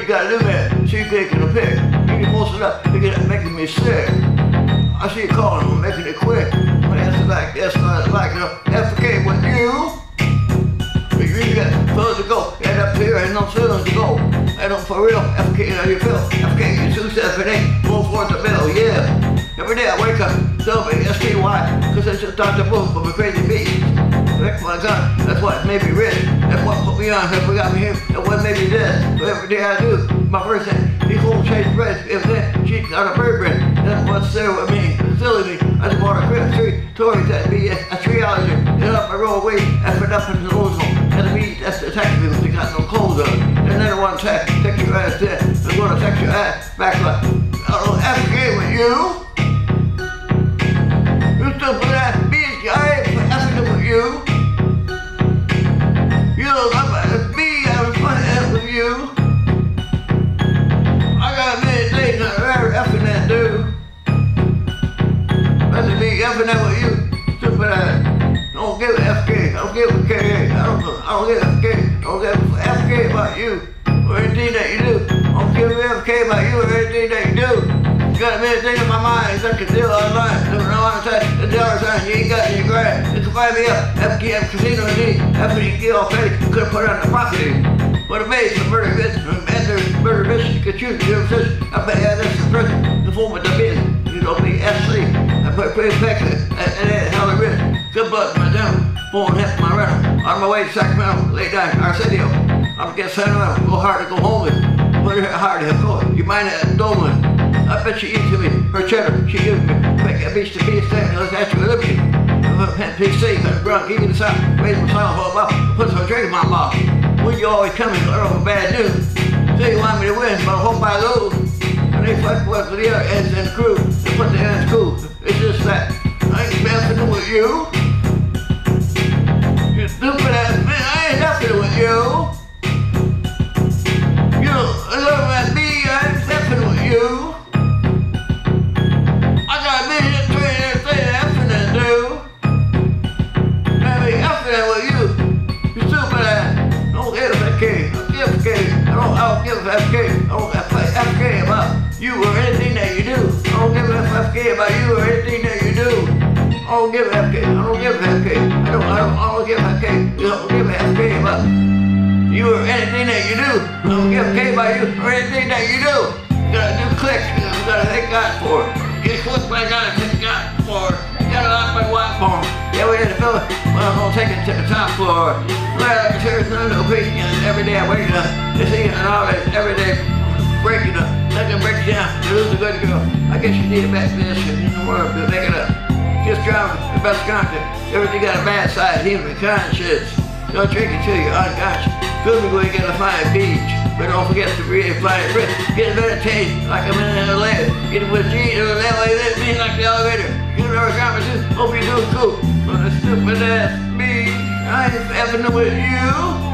gotta do that. She taking a pic. You can post it up. You're making me sick. I see you calling them, making it quick. When it's like this, like FK with you. You really got further to go. Head up here, ain't no feelings to go. And for real, FK, how you feel? FK, you 2 7 8, 4 4 the middle, yeah. Every day I wake up, celebrate SKY, cause it's just Dr. Boom from a crazy beat. That's my gun, that's what made me rich. That's what put me on, that's what got me here, that's what made me this. So every day I do, my first thing, these whole change bread, if then she got a bird bread. That's what's there with me, it's silly me. I just bought a crib, 3 Tories that be a 3 hours here. Get up, I roll away, effort up into the ozone. And the meat, that's the tax people, they got no clothes on. And then I want to take your ass there. I'm going to text your ass back like, oh, FK with you. You stupid ass bitch, I ain't effing with you. You don't love me, I'm fun with you. I got a million things I'd rather effing that dude. Rather be effing that with you, stupid ass. Don't give a FK, I don't give a KA, I don't give a FK, I don't give a FK about you or anything that you do. I don't give a FK about you or anything that you do. You got a million things in my mind, I can deal online. Don't know what I'm saying, the dollar sign you ain't got in your grass. You can find me up, FKM Casino indeed. After you get all petty, you could have put it on the property. What a maze for murder business, and there's murder business, you could choose your decision. I bet you that's the prison, the form of the business. You don't be SC. I put pretty effective, and then hell the risk. Good luck, my down. Born half my rental. On my way to Sacramento, lay down, Arsenio. I'm gonna get Sacramento, go hard to go home with. Put her hard to go. You mind that Dolan? I bet she eats me. Her cheddar, she gives me. Make a beach to be a stand, let's ask you a liberty. PC, cut drunk, give me the sound. Raise my silent for a while, put some drink in my mouth. When you always coming for bad news. Say you want me to win, but I hope I lose. And they fuck with the other ends and the crew. They put the ends cool. It's just that I ain't messing with you. You stupid ass man, I ain't messing with you. You look at me, I ain't messing with you. I got a million things to do. I mean, effing with you. You stupid ass. Don't give a FK. Don't give a FK. I don't give a FK. I don't FK about you or anything that you do. I don't give a FK about you or anything that you do. I don't give a FK. I don't give a FK. I don't give a FK. You don't give a FK about you or anything that you do. I don't give a FK about you or anything that you do. You gotta do click. You gotta thank God for it. Get click, but I gotta thank God for it. You gotta lock my wife for it. Yeah, we had to fill it. Well, I'm gonna take it to the top floor. Well, there's no opinion. Every day I wake up. It's eating and all that. Every day breaking up. Nothing breaks down. You lose a good girl. I guess you need a bad position in the world to make it up. Just driving the best content. Everything got a bad side, even conscience. Don't drink it till you're unconscious. Feel me when you get a fine beach. But don't forget to breathe and find breath. Get a meditation like I'm in an elevator. Get it with G or an elevator, me like the elevator. You know what I'm saying? Hope you're doing cool. But a stupid ass me, I ain't effing with you.